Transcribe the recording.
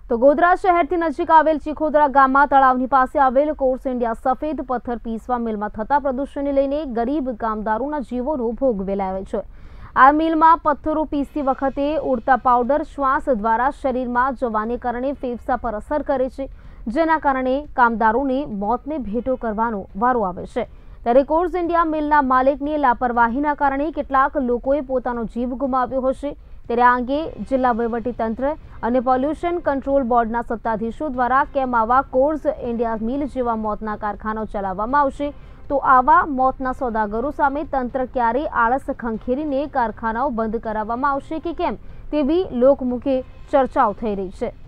તો ગોધરા શહેરથી નજીક આવેલ ચીખોદરા ગામમાં તળાવની પાસે આવેલ કોર્સ ઇન્ડિયા સફેદ પથ્થર પીસવા મિલમાં થતા પ્રદૂષણને લઈને ગરીબ કામદારોના જીવોનો ભોગ વેલાયો છે। આ મિલમાં પથ્થરો પીસતી વખતે ઉડતા પાવડર શ્વાસ દ્વારા શરીરમાં જવાને કારણે ફેફસા પર અસર કરે છે, જેના કારણે કામદારોને મોતને ભેટો કરવાનો વારો આવે છે। ત્યારે કોર્સ ઇન્ડિયા મિલના માલિકની લાપરવાહીના કારણે કેટલાક લોકોએ પોતાનો જીવ ગુમાવ્યો હશે। ત્યારે આ અંગે જિલ્લા વહીવટીતંત્ર અને પોલ્યુશન કંટ્રોલ બોર્ડના સત્તાધીશો દ્વારા કેમ આવા કોર્સ ઇન્ડિયા મિલ જેવા મોતના કારખાનાઓ ચલાવવામાં આવશે, તો આવા મોતના સોદાગરો સામે તંત્ર ક્યારે આળસ ખંખેરીને કારખાનાઓ બંધ કરાવવામાં આવશે કે કેમ તેવી લોકમુખે ચર્ચાઓ થઈ રહી છે।